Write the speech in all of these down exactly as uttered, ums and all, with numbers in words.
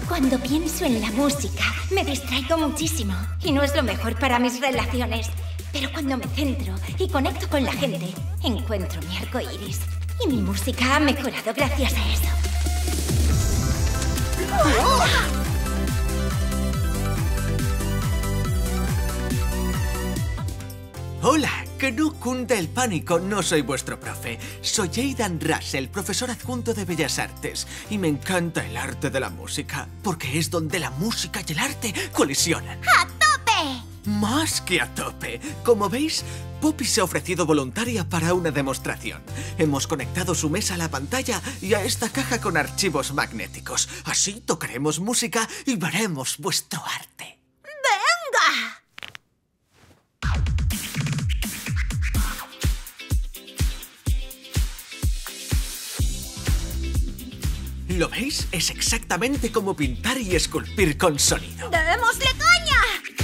Cuando pienso en la música, me distraigo muchísimo y no es lo mejor para mis relaciones. Pero cuando me centro y conecto con la gente, encuentro mi arco iris. Y mi música ha mejorado gracias a eso. Hola, que no cunda el pánico, no soy vuestro profe. Soy Aidan Russell, profesor adjunto de Bellas Artes. Y me encanta el arte de la música, porque es donde la música y el arte colisionan. ¡A tope! Más que a tope. Como veis, Poppy se ha ofrecido voluntaria para una demostración. Hemos conectado su mesa a la pantalla y a esta caja con archivos magnéticos. Así tocaremos música y veremos vuestro arte. ¡Venga! ¿Lo veis? Es exactamente como pintar y esculpir con sonido. ¡Démosle caña!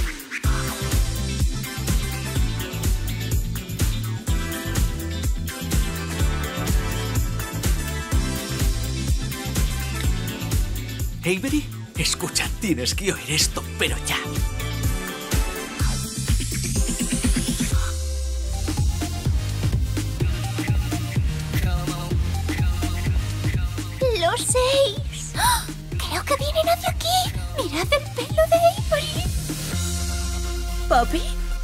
Avery, escucha, tienes que oír esto, pero ya. ¡Los seis! ¡Oh! Creo que vienen hacia aquí. ¡Mirad el pelo de Avery! ¿Poppy?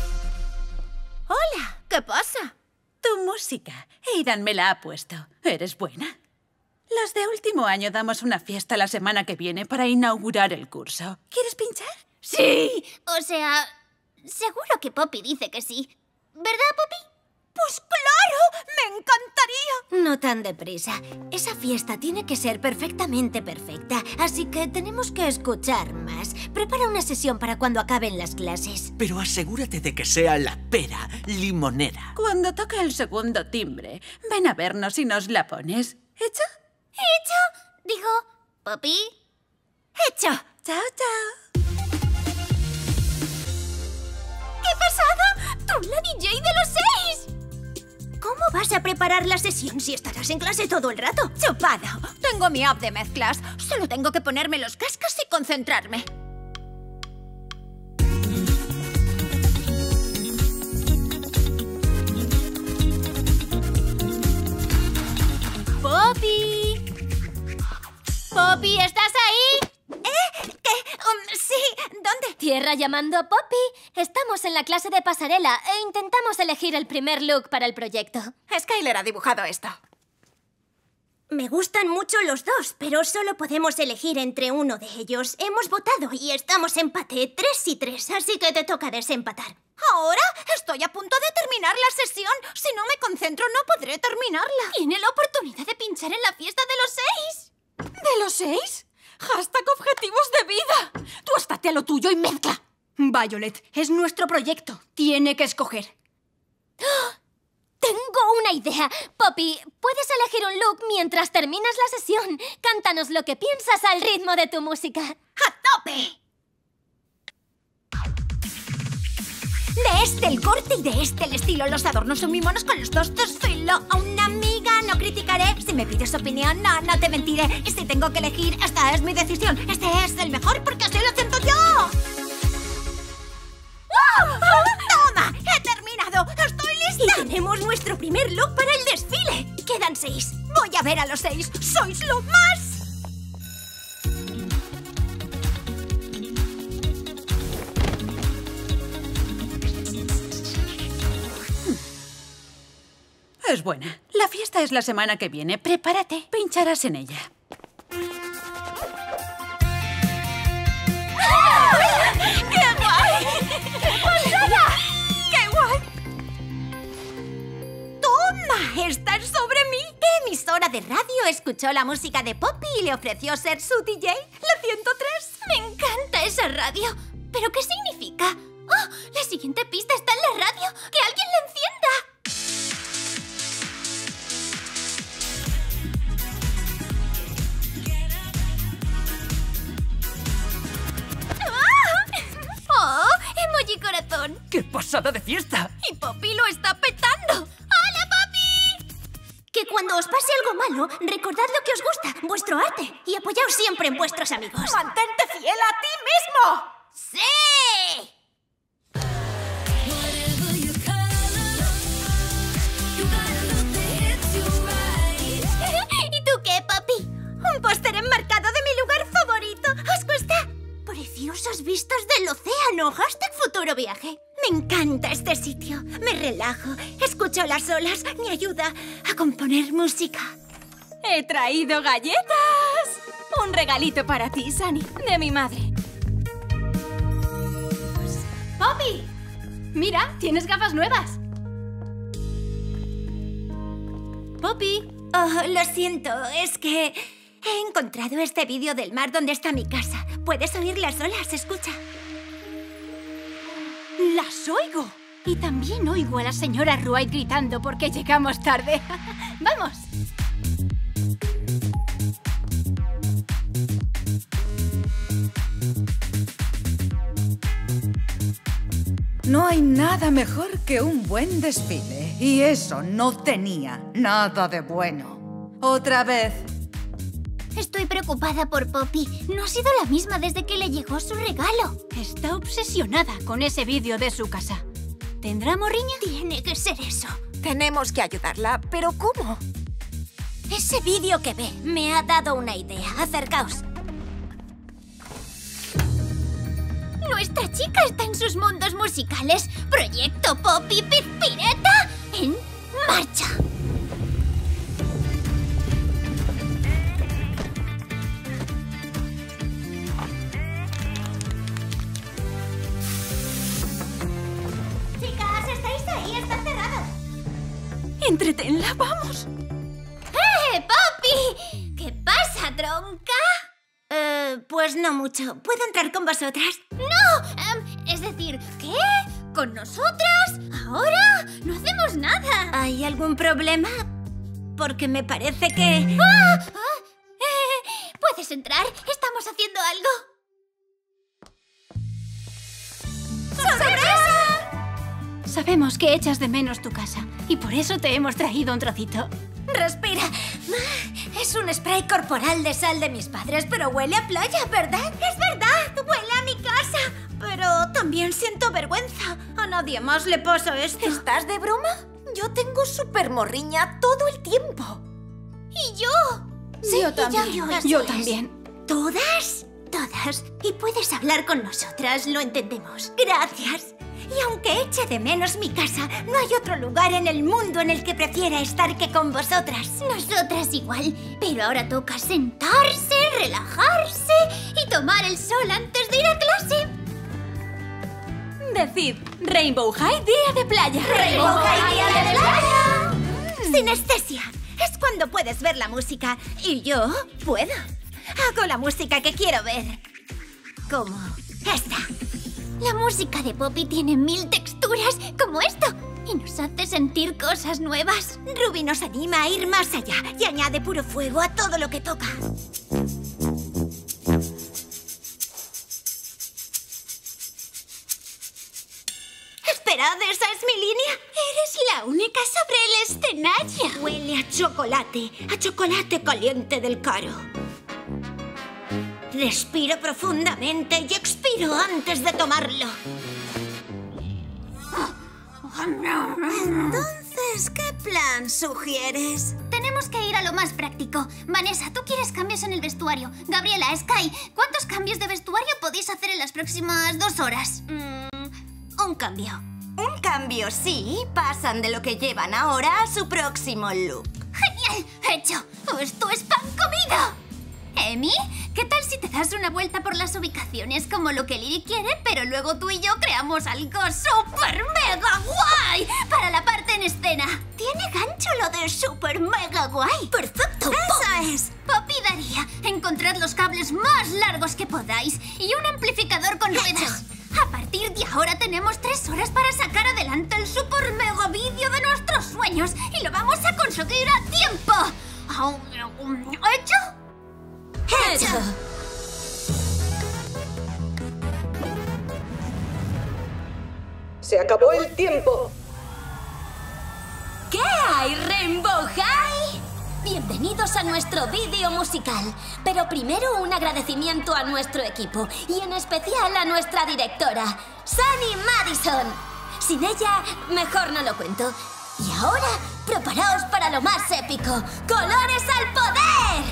Hola, ¿qué pasa? Tu música. Aidan me la ha puesto. ¿Eres buena? Los de último año damos una fiesta la semana que viene para inaugurar el curso. ¿Quieres pinchar? ¡Sí! O sea, seguro que Poppy dice que sí. ¿Verdad, Poppy? ¡Pues claro! ¡Me encantaría! No tan deprisa. Esa fiesta tiene que ser perfectamente perfecta, así que tenemos que escuchar más. Prepara una sesión para cuando acaben las clases. Pero asegúrate de que sea la pera limonera. Cuando toque el segundo timbre, ven a vernos y nos la pones. ¿Hecho? ¿Hecho? Digo, Poppy. ¡Hecho! ¡Chao, chao! ¿Qué pasada? ¡Tú la D J de los seis! ¿Cómo vas a preparar la sesión si estarás en clase todo el rato? ¡Chupado! Tengo mi app de mezclas. Solo tengo que ponerme los cascos y concentrarme. ¡Poppy! ¡Poppy, ¿estás ahí? ¿Eh? ¿Qué? Um, sí. ¿Dónde? Tierra llamando a Poppy. Estamos en la clase de pasarela e intentamos elegir el primer look para el proyecto. Skyler ha dibujado esto. Me gustan mucho los dos, pero solo podemos elegir entre uno de ellos. Hemos votado y estamos empate, tres y tres, así que te toca desempatar. ¿Ahora? Estoy a punto de terminar la sesión. Si no me concentro, no podré terminarla. Tiene la oportunidad de pinchar en la fiesta de los seis. ¿De los seis? Hashtag objetivos de vida. Tú estate a lo tuyo y mezcla. Violet, es nuestro proyecto. Tiene que escoger. ¡Oh! Tengo una idea. Poppy, puedes elegir un look mientras terminas la sesión. Cántanos lo que piensas al ritmo de tu música. ¡A tope! De este el corte y de este el estilo. Los adornos son muy monos con los dos desfilo. A una amiga no criticaré. Si me pides opinión, no, no te mentiré. Y si tengo que elegir, esta es mi decisión. Este es el mejor porque así lo siento yo. ¡Oh! ¡Toma! ¡He terminado! ¡Estoy lista! Y tenemos nuestro primer look para el desfile. Quedan seis. Voy a ver a los seis. ¡Sois lo más! Es buena. La fiesta es la semana que viene. Prepárate. Pincharás en ella. ¡Qué guay! ¡Qué pasada! ¡Qué guay! ¡Toma! ¡Esta es sobre mí! ¿Qué emisora de radio escuchó la música de Poppy y le ofreció ser su D J? ¡La ciento tres! Me encanta esa radio. ¿Pero qué significa? ¡Oh! La siguiente pista está en la radio. ¡Que alguien la encienda! ¡Oh! ¡Emoji corazón! ¡Qué pasada de fiesta! ¡Y Poppy lo está petando! ¡Hola, Poppy! ¿Qué cuando os pase algo malo, recordad lo que os gusta, vuestro arte, y apoyaos siempre en vuestros amigos. ¡Mantente fiel a ti mismo! ¡Sí! ¿Y tú qué, papi? Un póster enmarcado de mi lugar favorito. ¿Os gusta? Preciosas vistas del océano. Hashtag futuro viaje. Me encanta este sitio. Me relajo, escucho las olas, me ayuda a componer música. ¡He traído galletas! Un regalito para ti, Sunny, de mi madre. ¡Poppy! Mira, tienes gafas nuevas. Poppy. Oh, lo siento, es que he encontrado este vídeo del mar donde está mi casa. Puedes oír las olas, escucha. ¡Las oigo! Y también oigo a la señora Wright gritando porque llegamos tarde. ¡Vamos! No hay nada mejor que un buen desfile. Y eso no tenía nada de bueno. Otra vez. Estoy preocupada por Poppy. No ha sido la misma desde que le llegó su regalo. Está obsesionada con ese vídeo de su casa. ¿Tendrá morriña? Tiene que ser eso. Tenemos que ayudarla, ¿pero cómo? Ese vídeo que ve me ha dado una idea. Acercaos. Nuestra chica está en sus mundos musicales. Proyecto Poppy Pizpireta en marcha. Chicas, ¿estáis ahí? Está cerrado. ¡Entretenla, vamos! ¡Eh, Poppy! ¿Qué pasa, tronca? Eh, pues no mucho. ¿Puedo entrar con vosotras? ¡No! Um, es decir, ¿qué? ¿Con nosotras? ¿Ahora? No hacemos nada. ¿Hay algún problema? Porque me parece que... ¡Ah! ¡Ah! Eh, ¿Puedes entrar? Estamos haciendo algo. ¡Sorpresa! Sabemos que echas de menos tu casa y por eso te hemos traído un trocito. Respira. Es un spray corporal de sal de mis padres, pero huele a playa, ¿verdad? Es verdad, huele a mi casa. Pero también siento vergüenza. A nadie más le pasa esto. ¿Estás de broma? Yo tengo súper morriña todo el tiempo. ¿Y yo? Sí, yo también. Yo, yo, yo también. ¿Todas? Todas. Y puedes hablar con nosotras, lo entendemos. Gracias. Y aunque eche de menos mi casa, no hay otro lugar en el mundo en el que prefiera estar que con vosotras. Nosotras igual, pero ahora toca sentarse, relajarse y tomar el sol antes de ir a clase. Decid, Rainbow High Día de Playa. ¡Rainbow High Día de Playa! Sinestesia. Es cuando puedes ver la música y yo puedo. Hago la música que quiero ver. Como esta. La música de Poppy tiene mil texturas, como esto, y nos hace sentir cosas nuevas. Ruby nos anima a ir más allá y añade puro fuego a todo lo que toca. Esperad, ¿esa es mi línea? Eres la única sobre el escenario. Huele a chocolate, a chocolate caliente del caro. Respiro profundamente y expiro antes de tomarlo. Entonces, ¿qué plan sugieres? Tenemos que ir a lo más práctico. Vanessa, tú quieres cambios en el vestuario. Gabriela, Sky, ¿cuántos cambios de vestuario podéis hacer en las próximas dos horas? Mm, un cambio. Un cambio, sí. Pasan de lo que llevan ahora a su próximo look. ¡Genial! ¡Hecho! ¡Esto es pan comido! Emi, ¿qué tal si te das una vuelta por las ubicaciones como lo que Lily quiere, pero luego tú y yo creamos algo súper mega guay para la parte en escena? Tiene gancho lo de súper mega guay. ¡Perfecto! ¡Eso es! Poppy y Daría, encontrad los cables más largos que podáis y un amplificador con ruedas. A partir de ahora tenemos tres horas para sacar adelante el super mega vídeo de nuestros sueños y lo vamos a conseguir a tiempo. ¿Hecho? ¡Hecho! ¡Se acabó el tiempo! ¿Qué hay, Rainbow High? bienvenidos a nuestro vídeo musical. Pero primero un agradecimiento a nuestro equipo y en especial a nuestra directora, Sunny Madison. Sin ella, mejor no lo cuento. Y ahora, preparaos para lo más épico. ¡Colores al poder!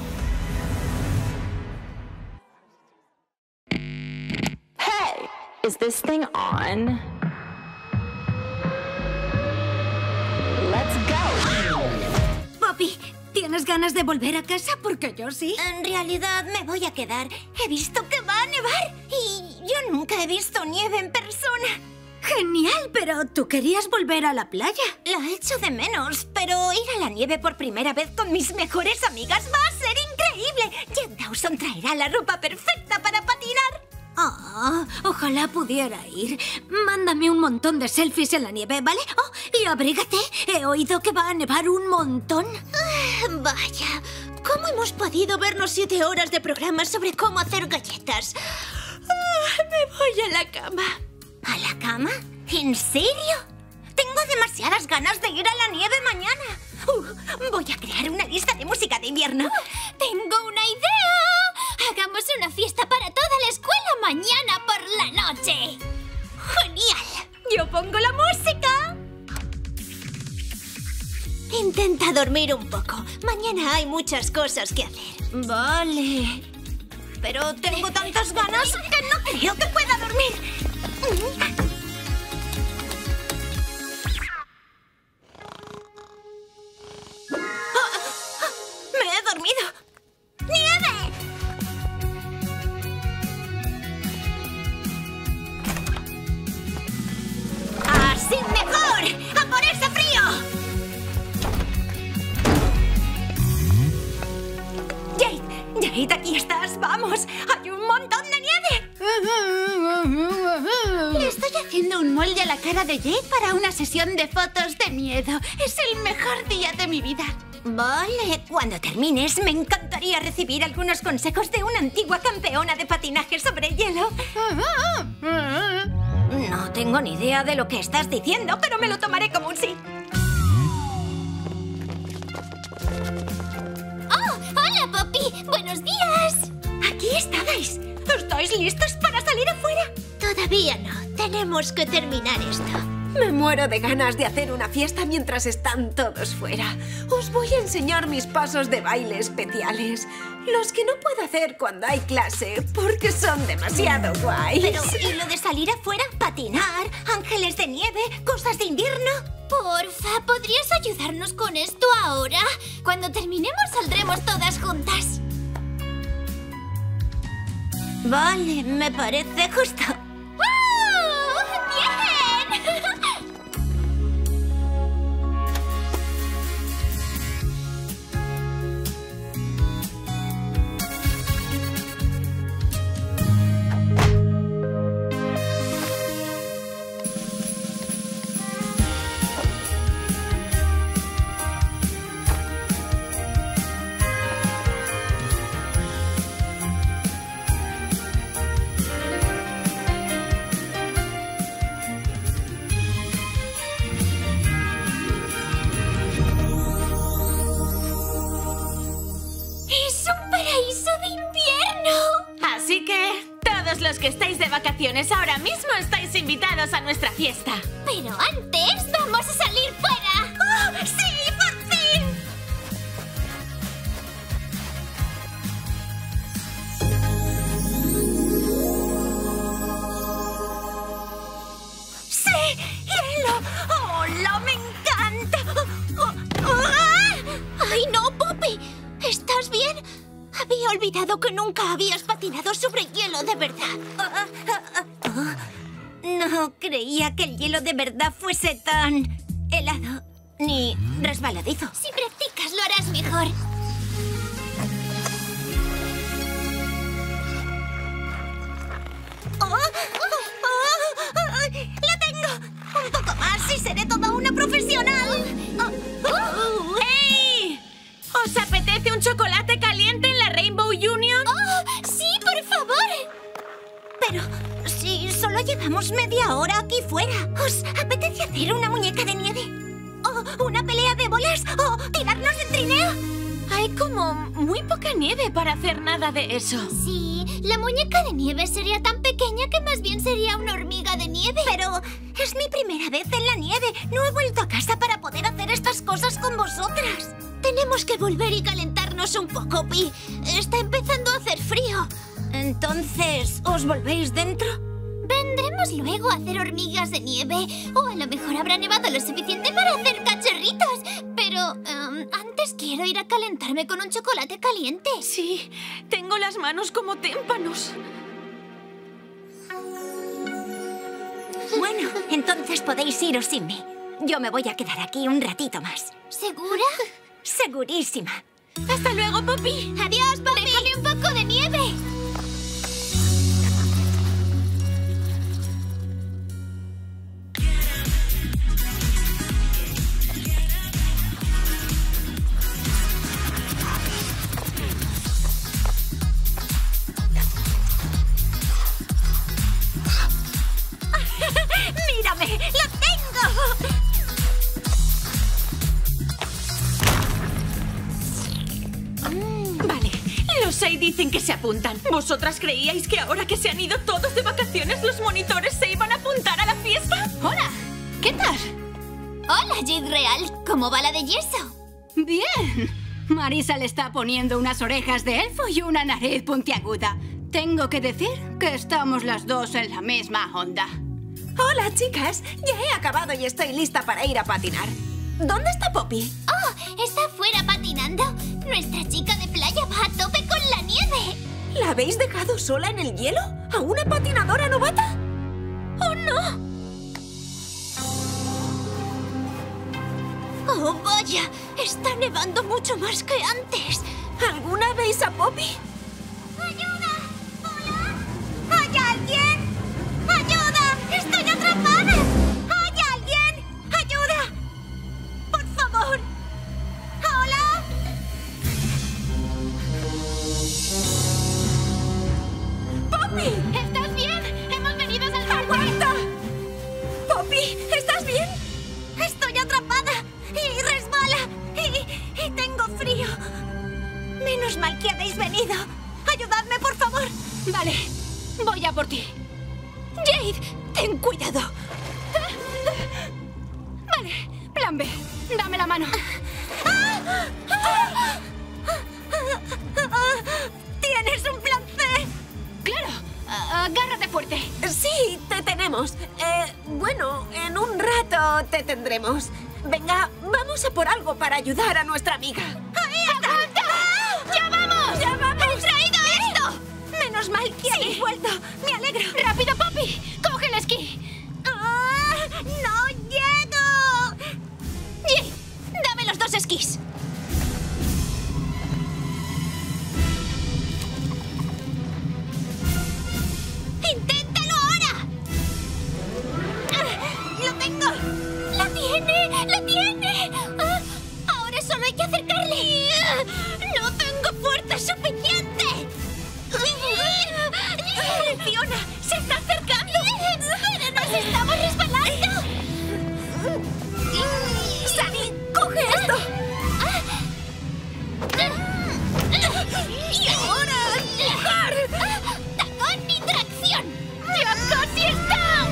Hey, is this thing on? Let's go. Poppy, ¿tienes ganas de volver a casa? Porque yo sí. En realidad me voy a quedar. He visto que va a nevar y yo nunca he visto nieve en persona. Genial, pero tú querías volver a la playa. Lo echo de menos, pero ir a la nieve por primera vez con mis mejores amigas va a ser increíble. Jen Dawson traerá la ropa perfecta para patinar. Oh, ojalá pudiera ir. Mándame un montón de selfies en la nieve, ¿vale? Oh, y abrígate. He oído que va a nevar un montón. Ah, vaya, ¿cómo hemos podido vernos siete horas de programa sobre cómo hacer galletas? Ah, me voy a la cama. ¿A la cama? ¿En serio? Tengo demasiadas ganas de ir a la nieve mañana. Uh, voy a crear una lista de música de invierno. Uh, ¡Tengo una idea! ¡Hagamos una fiesta para toda la escuela mañana por la noche! ¡Genial! ¡Yo pongo la música! Intenta dormir un poco. Mañana hay muchas cosas que hacer. Vale. Pero tengo tantas ganas que no creo que pueda dormir. ¡Me he dormido! ¡Nieve! ¡Así mejor! ¡A por ese frío! Jade, Jade, aquí estás. ¡Vamos! ¡Hay un montón de nieve! Le estoy haciendo un molde a la cara de Jade para una sesión de fotos de miedo. Es el mejor día de mi vida. Vale, cuando termines me encantaría recibir algunos consejos de una antigua campeona de patinaje sobre hielo. No tengo ni idea de lo que estás diciendo, pero me lo tomaré como un sí. ¡Oh! ¡Hola, Poppy! ¡Buenos días! Aquí estabais. ¿Estáis listos para salir afuera? Todavía no. Tenemos que terminar esto. Me muero de ganas de hacer una fiesta mientras están todos fuera. Os voy a enseñar mis pasos de baile especiales. Los que no puedo hacer cuando hay clase, porque son demasiado guays. Pero, ¿y lo de salir afuera? Patinar, ángeles de nieve, cosas de invierno. Porfa, ¿podrías ayudarnos con esto ahora? Cuando terminemos saldremos todas juntas. Vale, me parece justo. ¡Oh! ¡Bien! Así que, todos los que estáis de vacaciones ahora mismo estáis invitados a nuestra fiesta. Pero antes, ¡vamos a salir fuera! ¡Oh, sí, por fin! ¡Sí! ¡Hielo! ¡Hola! ¡Me encanta! Oh, oh, ¡ah! ¡Ay, no, Poppy! ¿Estás bien? Había olvidado que nunca habías patinado sobre hielo de verdad. No creía que el hielo de verdad fuese tan helado ni resbaladizo. Si practicas, lo harás mejor. ¡Oh! ¡Oh! ¡Oh! ¡Lo tengo! Un poco más y seré toda una profesional. Oh, oh. ¡Ey! ¿Os apetece un chocolate caliente en la Rainbow Union? ¡Oh! ¡Sí, por favor! Pero si solo llevamos media hora aquí fuera, ¿os apetece hacer una muñeca de nieve? Oh, ¿Una pelea de bolas o tirarnos en trineo? Hay como muy poca nieve para hacer nada de eso. Sí, la muñeca de nieve sería tan pequeña que más bien sería una hormiga de nieve. Pero es mi primera vez en la nieve. No he vuelto a casa para poder hacer estas cosas con vosotras. Tenemos que volver y calentarnos un poco, Pi. Está empezando a hacer frío. Entonces, ¿os volvéis dentro? Vendremos luego a hacer hormigas de nieve. O a lo mejor habrá nevado lo suficiente para hacer cachorritos. Pero um, antes quiero ir a calentarme con un chocolate caliente. Sí, tengo las manos como témpanos. Bueno, entonces podéis iros sin mí. Yo me voy a quedar aquí un ratito más. ¿Segura? Segurísima. ¡Hasta luego, Poppy! ¡Adiós, Poppy! ¡Déjame un poco de nieve! ¡Mírame! ¡Lo tengo! Vale, los seis dicen que se apuntan. ¿Vosotras creíais que ahora que se han ido todos de vacaciones los monitores se iban a apuntar a la fiesta? ¡Hola! ¿Qué tal? Hola, Jade Real. ¿Cómo va la de yeso? Bien. Marisa le está poniendo unas orejas de elfo y una nariz puntiaguda. Tengo que decir que estamos las dos en la misma onda. Hola, chicas. Ya he acabado y estoy lista para ir a patinar. ¿Dónde está Poppy? ¡Oh! Está afuera patinando. Nuestra chica de playa va a tope con la nieve. ¿La habéis dejado sola en el hielo? ¿A una patinadora novata? ¡Oh, no! ¡Oh, vaya! Está nevando mucho más que antes. ¿Alguna veis a Poppy? ¡Ayuda! ¿Hola? ¿Hay alguien? ¡Ayuda! ¡Estoy atrapada! ¿Hay alguien? ¡Ayuda! ¡Por favor! ¿Hola? ¡Poppy! ¿Estás bien? Hemos venido a salvarte. ¡Aguanta! ¡Poppy! ¿Estás bien? Estoy atrapada y resbala y, y tengo frío. Menos mal que habéis venido. Ayudadme, por favor. Vale, voy a por ti. Jade, ten cuidado. Vale, plan B. Dame la mano. ¿Tienes un plan C? Claro, agárrate fuerte. Sí, te tenemos. Eh, bueno, en un rato te tendremos. Venga, vamos a por algo para ayudar a nuestra amiga. ¡Ahí está! ¡Ya vamos! ¡Ya vamos! ¡He traído esto! Menos mal que habéis vuelto. Me alegro. ¡Rápido, Poppy! ¡Coge el esquí! ¡Ah! ¡No llego! Jade, dame los dos esquís. ¡Inténtalo ahora! ¡Ah! ¡Lo tengo! ¡Lo tiene! ¡Lo tiene! ¡Ah! Ahora solo hay que acercarle. ¡No tengo fuerza suficiente! ¡Fiona! ¡Se está acercando! ¡Pero nos estamos resbalando! ¡Sunny, coge esto! ¡Y ahora! ¡Dejar! ¡Tacón y tracción! ¡Ya casi está!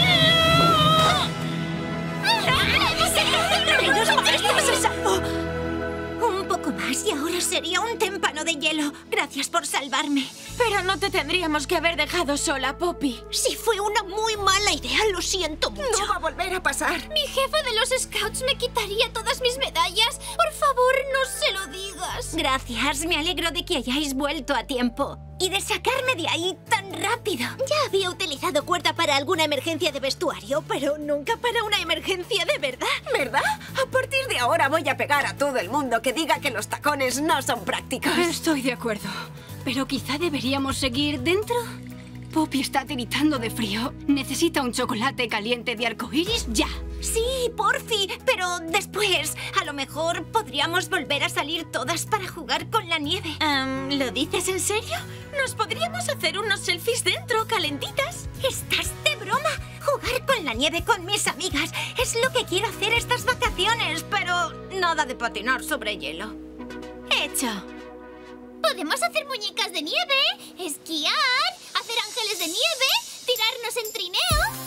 ¡Menos mal estás a salvo! Un poco más y ahora sería un témpano de hielo. Gracias por salvarme. Pero no te tendríamos que haber dejado sola, Poppy. Si fue una muy mala idea, lo siento mucho. No va a volver a pasar. Mi jefa de los Scouts me quitaría todas mis medallas. Por favor, no se lo digas. Gracias, me alegro de que hayáis vuelto a tiempo. Y de sacarme de ahí tan rápido. Ya había utilizado cuerda para alguna emergencia de vestuario, pero nunca para una emergencia de verdad. ¿Verdad? A partir de ahora voy a pegar a todo el mundo que diga que los tacones no son prácticos. Estoy de acuerdo. Pero quizá deberíamos seguir dentro. Poppy está tiritando de frío. Necesita un chocolate caliente de arcoíris ya. Sí, porfi, pero después a lo mejor podríamos volver a salir todas para jugar con la nieve. Um, ¿Lo dices en serio? ¿Nos podríamos hacer unos selfies dentro, calentitas? ¿Estás de broma? Jugar con la nieve con mis amigas. Es lo que quiero hacer estas vacaciones, pero nada de patinar sobre hielo. Hecho. Podemos hacer muñecas de nieve, esquiar, hacer ángeles de nieve, tirarnos en trineo.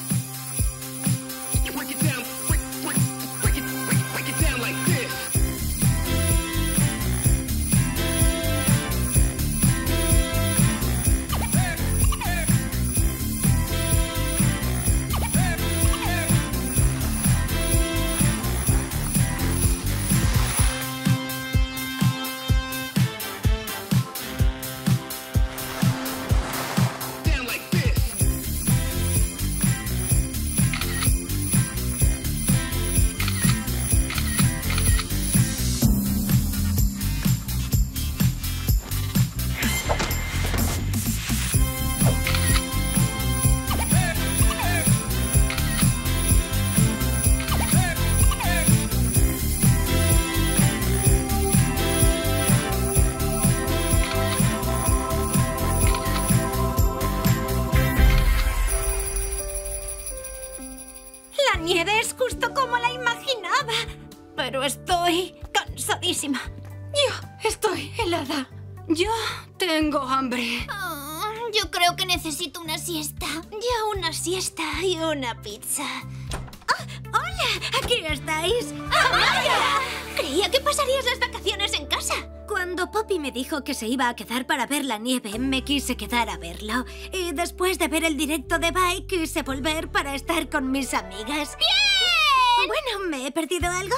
La nieve es justo como la imaginaba. Pero estoy cansadísima. Yo estoy helada. Yo tengo hambre. Oh, yo creo que necesito una siesta. Ya una siesta y una pizza. ¡Ah! ¡Hola! ¿Aquí estáis? ¡Amaya! Creía que pasarías las vacaciones en casa. Cuando Poppy me dijo que se iba a quedar para ver la nieve, me quise quedar a verlo. Y después de ver el directo de Bye, quise volver para estar con mis amigas. ¡Bien! Bueno, ¿me he perdido algo?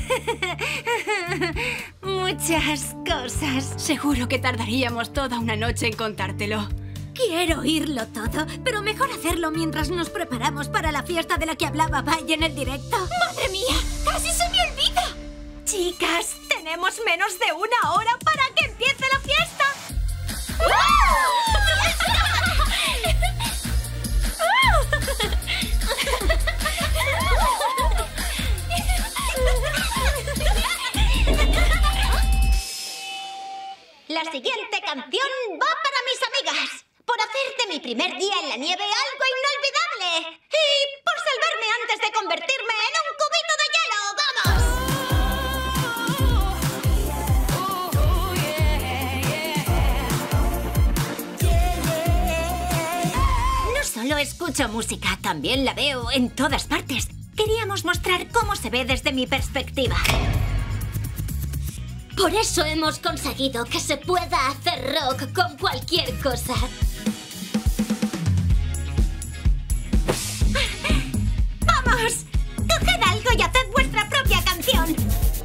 Muchas cosas. Seguro que tardaríamos toda una noche en contártelo. Quiero oírlo todo, pero mejor hacerlo mientras nos preparamos para la fiesta de la que hablaba Bye en el directo. ¡Madre mía! ¡Casi se me olvida! Chicas, tenemos menos de una hora para que empiece la fiesta. La siguiente canción va para mis amigas. Por hacerte mi primer día en la nieve algo inolvidable. Y por salvarme antes de convertirme en un cubito de hielo. ¡Vamos! No solo escucho música, también la veo en todas partes. Queríamos mostrar cómo se ve desde mi perspectiva. Por eso hemos conseguido que se pueda hacer rock con cualquier cosa. ¡Vamos! ¡Coged algo y haced vuestra propia canción!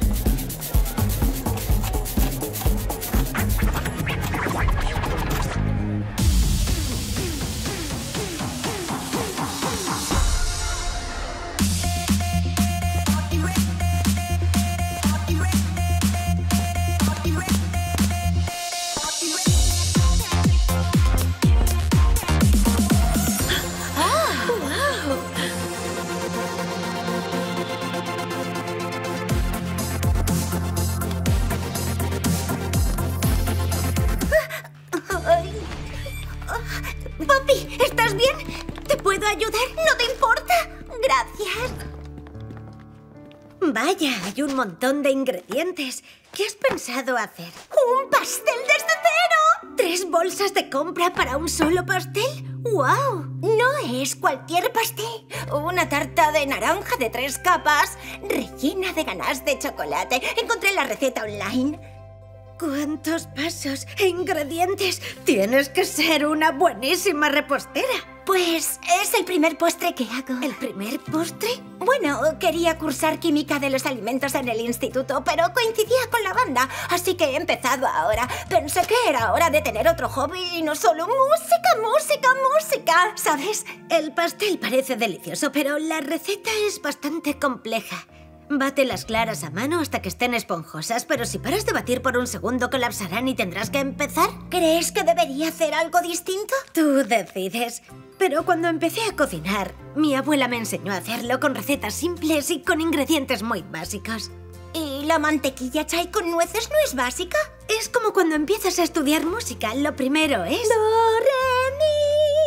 Poppy, ¿estás bien? ¿Te puedo ayudar? ¿No te importa? Gracias. Vaya, hay un montón de ingredientes. ¿Qué has pensado hacer? ¡Un pastel desde cero! ¿Tres bolsas de compra para un solo pastel? ¡Wow! No es cualquier pastel. Una tarta de naranja de tres capas, rellena de ganache de chocolate. Encontré la receta online. ¿Cuántos pasos e ingredientes? Tienes que ser una buenísima repostera. Pues es el primer postre que hago. ¿El primer postre? Bueno, quería cursar química de los alimentos en el instituto, pero coincidía con la banda, así que he empezado ahora. Pensé que era hora de tener otro hobby y no solo música, música, música. ¿Sabes? El pastel parece delicioso, pero la receta es bastante compleja. Bate las claras a mano hasta que estén esponjosas, pero si paras de batir por un segundo colapsarán y tendrás que empezar. ¿Crees que debería hacer algo distinto? Tú decides. Pero cuando empecé a cocinar, mi abuela me enseñó a hacerlo con recetas simples y con ingredientes muy básicos. ¿Y la mantequilla chai con nueces no es básica? Es como cuando empiezas a estudiar música. Lo primero es... Do, re, mi.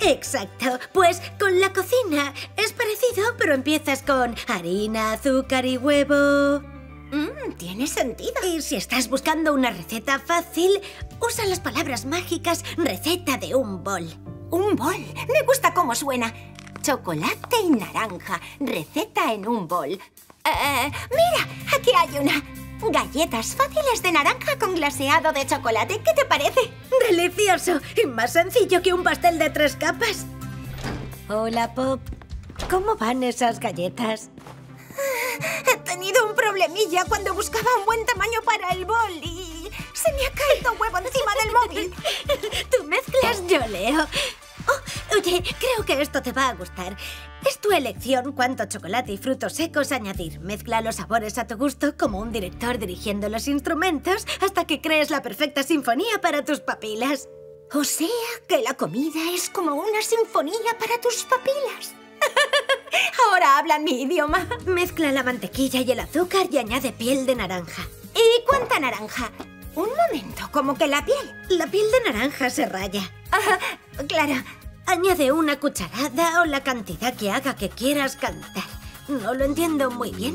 Exacto. Pues con la cocina es parecido, pero empiezas con harina, azúcar y huevo. Mmm, tiene sentido. Y si estás buscando una receta fácil, usa las palabras mágicas receta de un bol. Un bol. Me gusta cómo suena. Chocolate y naranja. Receta en un bol. Eh, mira, aquí hay una. Galletas fáciles de naranja con glaseado de chocolate. ¿Qué te parece? ¡Delicioso! Y más sencillo que un pastel de tres capas. Hola, Pop. ¿Cómo van esas galletas? He tenido un problemilla cuando buscaba un buen tamaño para el bol y se me ha caído huevo encima del móvil. Tú mezclas, yo leo. Oh, oye, creo que esto te va a gustar. Es tu elección cuánto chocolate y frutos secos añadir. Mezcla los sabores a tu gusto como un director dirigiendo los instrumentos hasta que crees la perfecta sinfonía para tus papilas. O sea, que la comida es como una sinfonía para tus papilas. Ahora hablan mi idioma. Mezcla la mantequilla y el azúcar y añade piel de naranja. ¿Y cuánta naranja? Un momento, como que la piel. La piel de naranja se raya. Ah, claro. Añade una cucharada o la cantidad que haga que quieras cantar. No lo entiendo muy bien.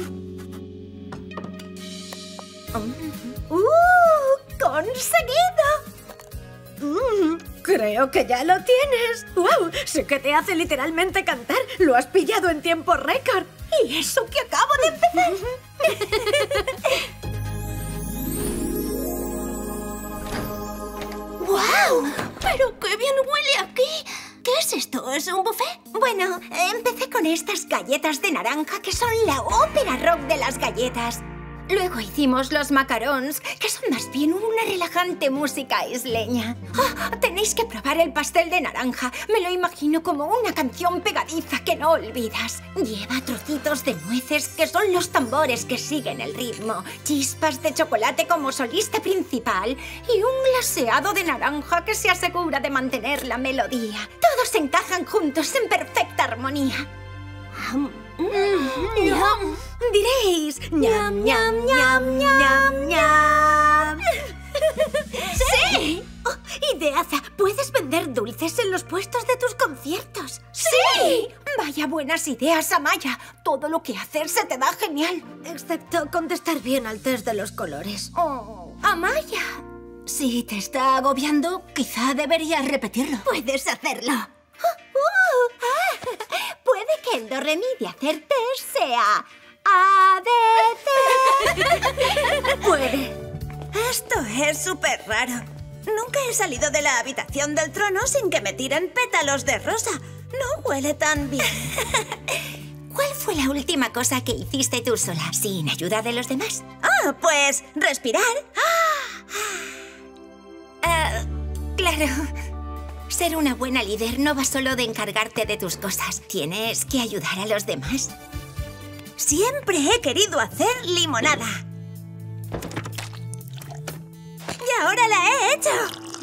¡Uh! ¡Conseguido! Mm, creo que ya lo tienes. ¡Wow! Sí que te hace literalmente cantar. Lo has pillado en tiempo récord. ¿Y eso que acabo de empezar? ¡Wow! ¡Pero qué bien huele aquí! ¿Qué es esto? ¿Es un buffet? Bueno, empecé con estas galletas de naranja que son la ópera rock de las galletas. Luego hicimos los macarons, que son más bien una relajante música isleña. Oh, tenéis que probar el pastel de naranja. Me lo imagino como una canción pegadiza que no olvidas. Lleva trocitos de nueces, que son los tambores que siguen el ritmo, chispas de chocolate como solista principal y un glaseado de naranja que se asegura de mantener la melodía. Todos encajan juntos en perfecta armonía. Um, Mm, ¡Ñam! Diréis ñam, ñam, ñam, ñam, ñam. ¡Sí! Oh, ideaza, puedes vender dulces en los puestos de tus conciertos. ¡Sí! Vaya buenas ideas, Amaya. Todo lo que hacer se te da genial. Excepto contestar bien al test de los colores. Oh, Amaya. Si te está agobiando, quizá deberías repetirlo. Puedes hacerlo. Uh, uh, ah. Puede que el do re mi de hacer test sea A, D, C. Puede. Esto es súper raro. Nunca he salido de la habitación del trono sin que me tiren pétalos de rosa. No huele tan bien. ¿Cuál fue la última cosa que hiciste tú sola, sin ayuda de los demás? Ah, pues respirar. Ah, claro. Ser una buena líder no va solo de encargarte de tus cosas. Tienes que ayudar a los demás. Siempre he querido hacer limonada. Y ahora la he hecho.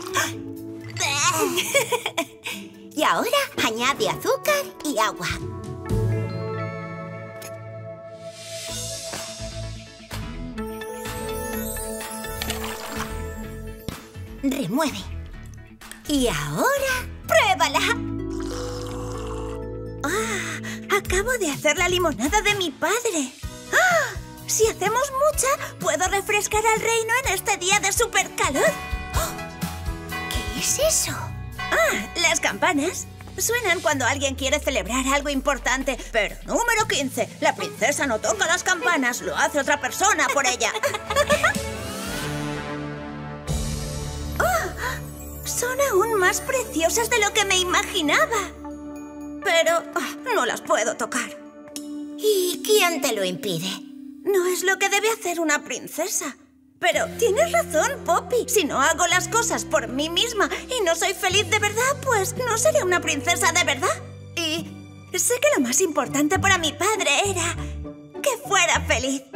Y ahora añade azúcar y agua. Remueve. Y ahora, ¡pruébala! ¡Ah! Acabo de hacer la limonada de mi padre. ¡Ah! Si hacemos mucha, puedo refrescar al reino en este día de supercalor. ¡Oh! ¿Qué es eso? ¡Ah! Las campanas. Suenan cuando alguien quiere celebrar algo importante. Pero número quince. La princesa no toca las campanas. Lo hace otra persona por ella. Son aún más preciosas de lo que me imaginaba. Pero oh, no las puedo tocar. ¿Y quién te lo impide? No es lo que debe hacer una princesa. Pero tienes razón, Poppy. Si no hago las cosas por mí misma y no soy feliz de verdad, pues no seré una princesa de verdad. Y sé que lo más importante para mi padre era que fuera feliz.